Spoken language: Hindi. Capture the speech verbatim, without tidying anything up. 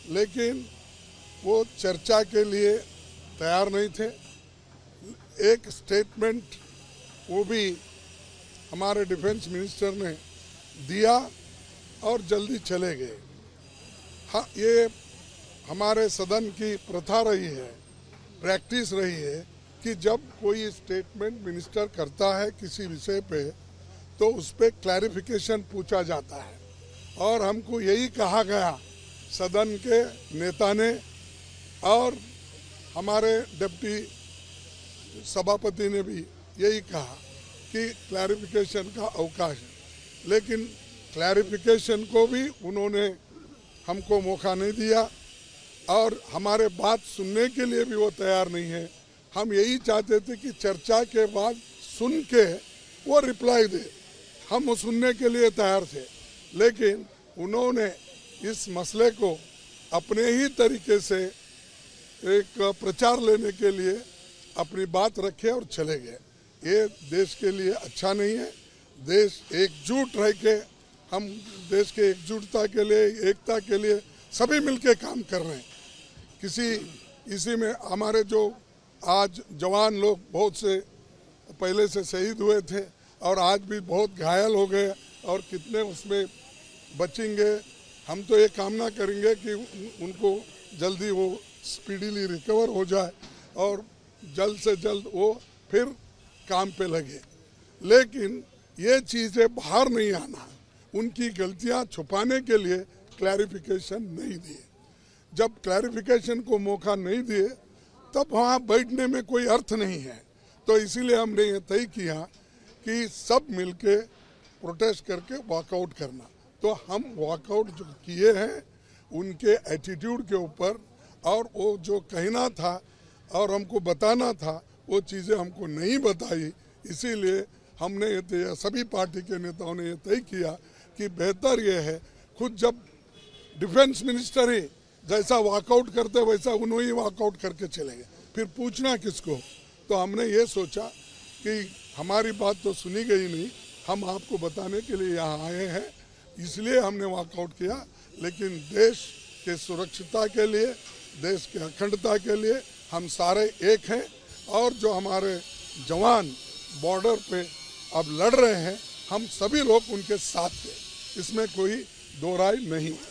लेकिन वो चर्चा के लिए तैयार नहीं थे। एक स्टेटमेंट वो भी हमारे डिफेंस मिनिस्टर ने दिया और जल्दी चले गए। हाँ, ये हमारे सदन की प्रथा रही है, प्रैक्टिस रही है कि जब कोई स्टेटमेंट मिनिस्टर करता है किसी विषय पे तो उस पर क्लैरिफिकेशन पूछा जाता है, और हमको यही कहा गया सदन के नेता ने और हमारे डिप्टी सभापति ने भी यही कहा कि क्लैरिफिकेशन का अवकाश है, लेकिन क्लैरिफिकेशन को भी उन्होंने हमको मौका नहीं दिया और हमारे बात सुनने के लिए भी वो तैयार नहीं है। हम यही चाहते थे कि चर्चा के बाद सुन के वो रिप्लाई दे, हम वो सुनने के लिए तैयार थे, लेकिन उन्होंने इस मसले को अपने ही तरीके से एक प्रचार लेने के लिए अपनी बात रखे और चले गए। ये देश के लिए अच्छा नहीं है। देश एकजुट रह के, हम देश के एकजुटता के लिए, एकता के लिए सभी मिलके काम कर रहे हैं। किसी इसी में हमारे जो आज जवान लोग बहुत से पहले से शहीद हुए थे और आज भी बहुत घायल हो गए और कितने उसमें बचेंगे, हम तो ये कामना करेंगे कि उनको जल्दी वो स्पीडीली रिकवर हो जाए और जल्द से जल्द वो फिर काम पे लगे। लेकिन ये चीज़ें बाहर नहीं आना, उनकी गलतियां छुपाने के लिए क्लैरिफिकेशन नहीं दिए। जब क्लैरिफिकेशन को मौका नहीं दिए तब वहाँ बैठने में कोई अर्थ नहीं है। तो इसीलिए हमने ये तय किया कि सब मिलके प्रोटेस्ट करके वॉकआउट करना। तो हम वॉकआउट जो किए हैं उनके एटीट्यूड के ऊपर, और वो जो कहना था और हमको बताना था वो चीज़ें हमको नहीं बताई, इसीलिए हमने ये तय, सभी पार्टी के नेताओं ने ये तय किया कि बेहतर ये है, खुद जब डिफेंस मिनिस्टर ही जैसा वॉकआउट करते वैसा उन्होंने ही वॉकआउट करके चले गए, फिर पूछना किसको। तो हमने ये सोचा कि हमारी बात तो सुनी गई नहीं, हम आपको बताने के लिए यहाँ आए हैं, इसलिए हमने वॉकआउट किया। लेकिन देश के सुरक्षिता के लिए, देश के अखंडता के लिए हम सारे एक हैं, और जो हमारे जवान बॉर्डर पे अब लड़ रहे हैं हम सभी लोग उनके साथ हैं, इसमें कोई दो राय नहीं।